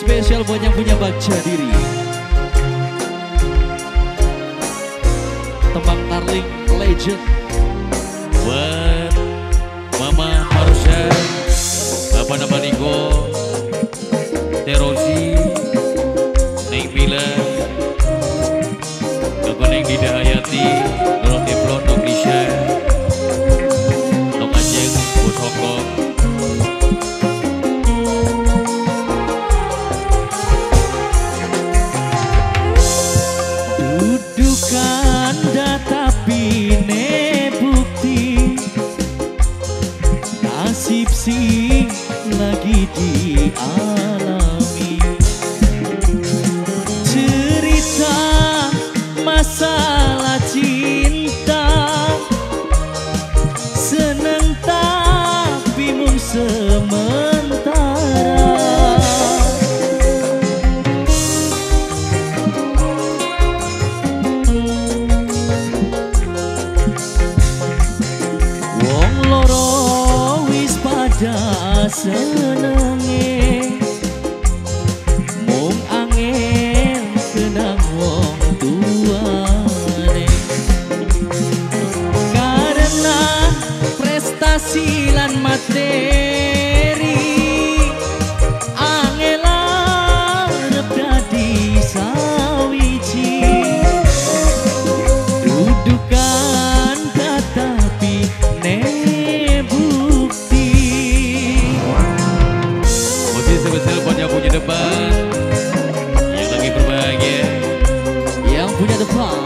Spesial buat yang punya baca diri. Tembang Darling Legend. Buat Mama Marsha, Bapak nama Niko, Terosi, Neng Mila, Noko Neng Dida Hayati, Nolong Deplon, Nong Nisha, Nong Anjeng, Bos Hongkong. Dudukan tapi ne bukti nasib sing lagi dialami. Cerita masalah cinta seneng tapi mung sementara. Wong loro wis pada senenge, mung angin kenang wong tuane. Karena prestasi lan materi, angela arep dadi sawiji. Dudukan tetapi ne bukti. Musik spesial buat yang punya depan, yang lagi berbahagia. Yang punya depan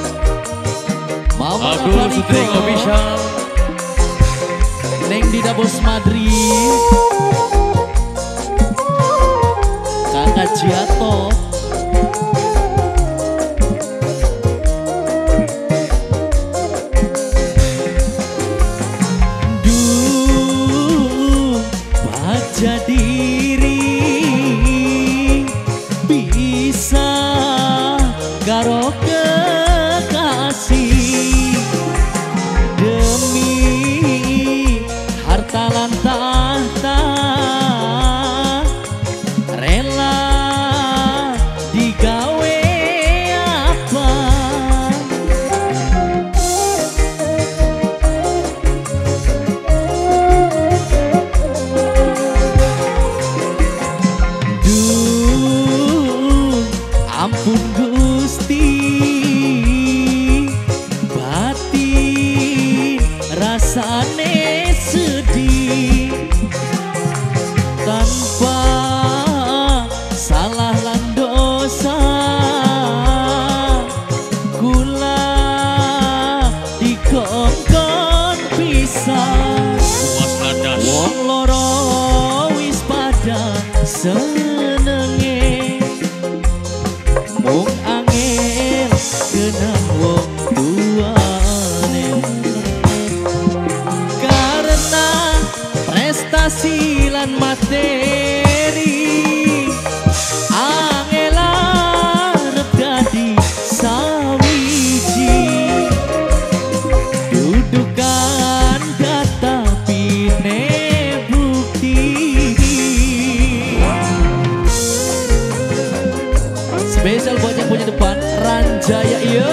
Mama Abdul Sutring Official, Neng Dida Bos Madri, Kakak Ciato, baca diri bisa karo kekasih demi harta lan tahta, rela digawe apa. Ampun Gusti, batin rasane sedih tanpa salah lan dosa. Kula dikongkon pisan, puas landas. wong loro wis pada senenge, mung angin kenang wong tuane. Karena prestasi lan materi, angela arep dadi sawiji. Dudukan tapi ne bukti. Spesial buat yang punya depan Ranjaya yo.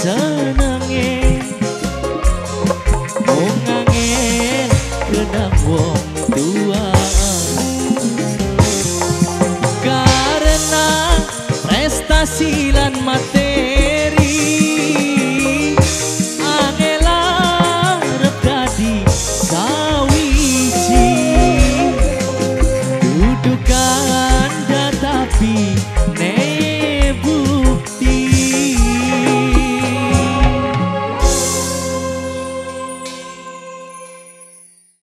senenge wong angel kenang wong